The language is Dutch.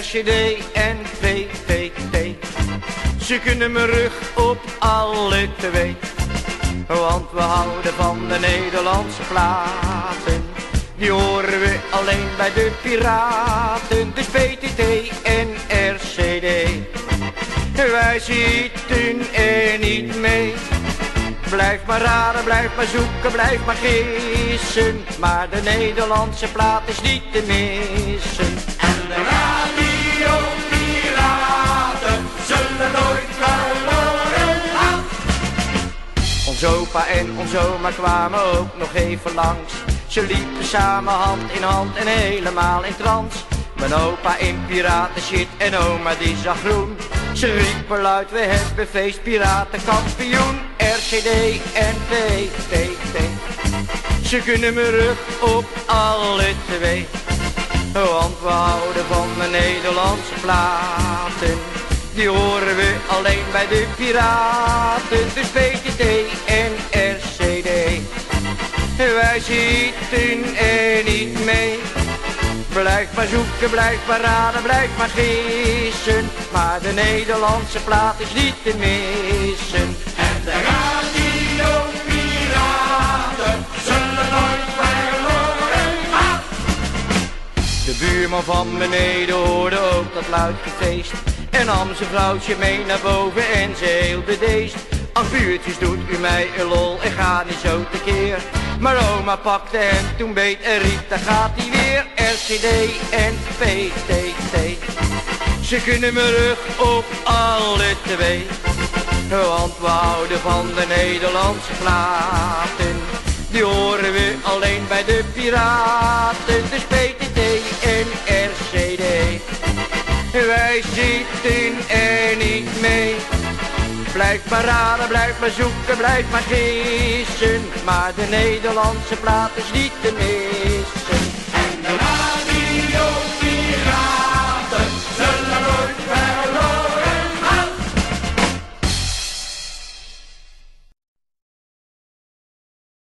RCD en VVV. Ze kunnen mijn rug op alle twee. Want we houden van de Nederlandse platen. Die horen we alleen bij de piraten. Dus VTT en RCD. Wij zitten er niet mee. Blijf maar raden, blijf maar zoeken, blijf maar gissen. Maar de Nederlandse plaat is niet te missen. En de radiopiraten zullen nooit verloren gaan. Ons opa en ons oma kwamen ook nog even langs. Ze liepen samen hand in hand en helemaal in trance. Mijn opa in piratenshit en oma die zag groen. Ze riepen luid, we hebben feest, piratenkampioen. RCD en VVV. Ze kunnen mijn rug op alle twee. Want we houden van de Nederlandse platen. Die horen we alleen bij de piraten. Dus VTT en RCD. Wij zitten er niet mee. Blijf maar zoeken, blijf maar raden, blijf maar gissen. Maar de Nederlandse plaat is niet te missen. En de radiopiraten zullen nooit verloren gaan. De buurman van beneden hoorde ook dat luid gefeest. En nam zijn vrouwtje mee naar boven en ze heel bedeesd. Ach buurtjes, doet u mij een lol en ga niet zo tekeer. Maar oma pakte hem, toen beet en riep, daar gaat hij weer. RCD en VTT. Ze kunnen mijn rug op alle twee. Want we houden van de Nederlandse platen. Die horen we alleen bij de piraten. Dus VTT en RCD. Wij zitten er niet mee. Blijf maar raden, blijf maar zoeken, blijf maar gissen. Maar de Nederlandse plaat is niet te missen. En de radio